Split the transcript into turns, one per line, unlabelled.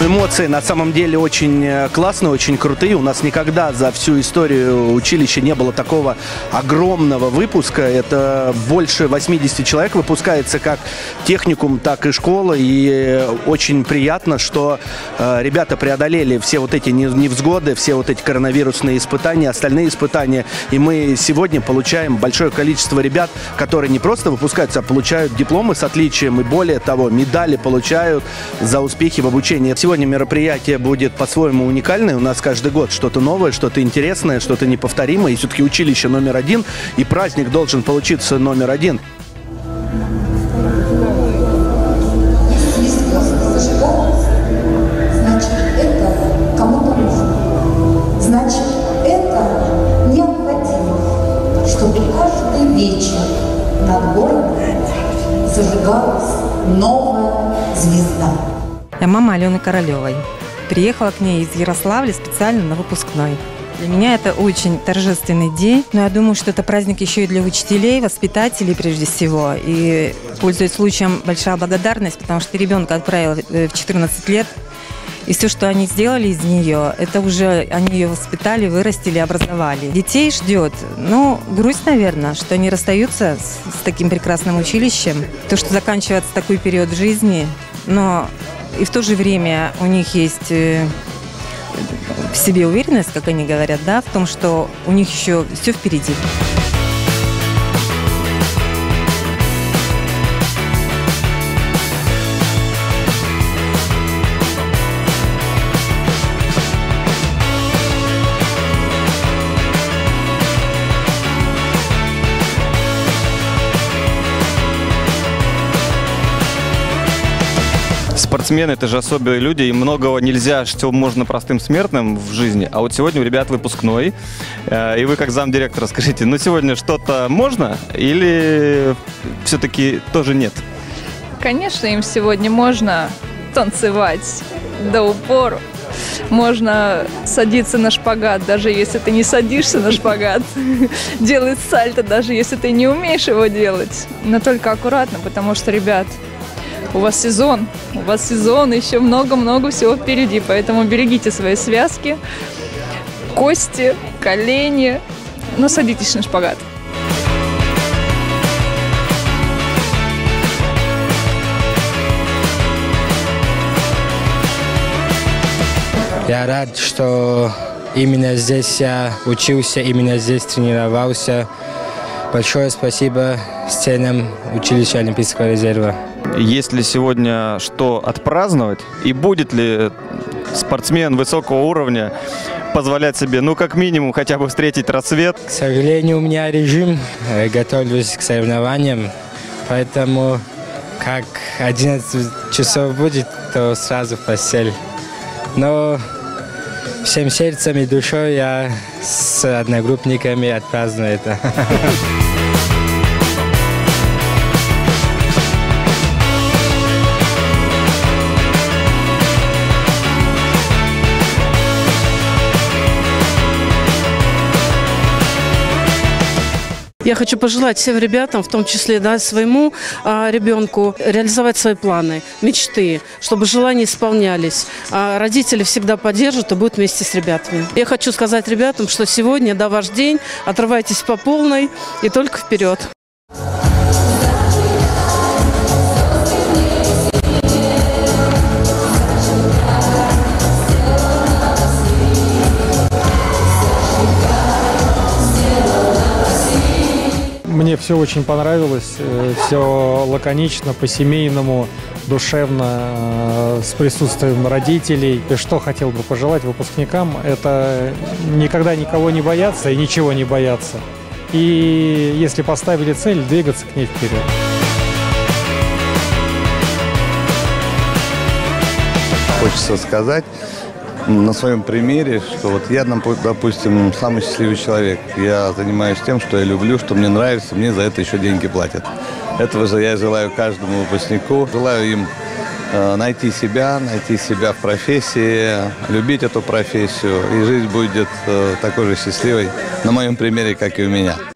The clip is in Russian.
Эмоции на самом деле очень классные, очень крутые. У нас никогда за всю историю училища не было такого огромного выпуска. Это больше 80 человек выпускается как техникум, так и школа. И очень приятно, что ребята преодолели все вот эти невзгоды, все вот эти коронавирусные испытания, остальные испытания. И мы сегодня получаем большое количество ребят, которые не просто выпускаются, а получают дипломы с отличием. И более того, медали получают за успехи в обучении. Сегодня мероприятие будет по-своему уникальное. У нас каждый год что-то новое, что-то интересное, что-то неповторимое. И все-таки училище номер один, и праздник должен получиться номер один.
Значит, это кому-то нужно. Значит, это необходимо, чтобы каждый вечер над городом зажигалась новая звезда.
Я мама Алены Королевой. Приехала к ней из Ярославля специально на выпускной. Для меня это очень торжественный день, но я думаю, что это праздник еще и для учителей, воспитателей прежде всего. И, пользуясь случаем, большая благодарность, потому что ребенка отправила в 14 лет, и все, что они сделали из нее, это уже они ее воспитали, вырастили, образовали. Детей ждет, грусть, наверное, что они расстаются с таким прекрасным училищем, то, что заканчивается такой период в жизни, но и в то же время у них есть в себе уверенность, как они говорят, да, в том, что у них еще все впереди.
Спортсмены – это же особые люди, и многого нельзя, что можно простым смертным в жизни. А вот сегодня у ребят выпускной, и вы как замдиректора скажите, сегодня что-то можно или все-таки тоже нет?
Конечно, им сегодня можно танцевать до упору. Можно садиться на шпагат, даже если ты не садишься на шпагат. Делать сальто, даже если ты не умеешь его делать. Но только аккуратно, потому что, ребят, у вас сезон, еще много-много всего впереди, поэтому берегите свои связки, кости, колени, садитесь на шпагат.
Я рад, что именно здесь я учился, именно здесь тренировался. Большое спасибо стенам училища Олимпийского резерва.
Есть ли сегодня что отпраздновать? И будет ли спортсмен высокого уровня позволять себе, как минимум, хотя бы встретить рассвет?
К сожалению, у меня режим, готовлюсь к соревнованиям, поэтому как 11 часов будет, то сразу в постель. Но всем сердцем и душой я с одногруппниками отпраздную это.
Я хочу пожелать всем ребятам, в том числе своему ребенку, реализовать свои планы, мечты, чтобы желания исполнялись. Родители всегда поддержат и будут вместе с ребятами. Я хочу сказать ребятам, что сегодня, ваш день, отрывайтесь по полной и только вперед.
Мне все очень понравилось, все лаконично, по-семейному, душевно, с присутствием родителей. И что хотел бы пожелать выпускникам, это никогда никого не бояться и ничего не бояться. И если поставили цель, двигаться к ней вперед.
Хочется сказать на своем примере, что я, допустим, самый счастливый человек. Я занимаюсь тем, что я люблю, что мне нравится, мне за это еще деньги платят. Этого же я желаю каждому выпускнику. Желаю им найти себя в профессии, любить эту профессию, и жизнь будет такой же счастливой, на моем примере, как и у меня.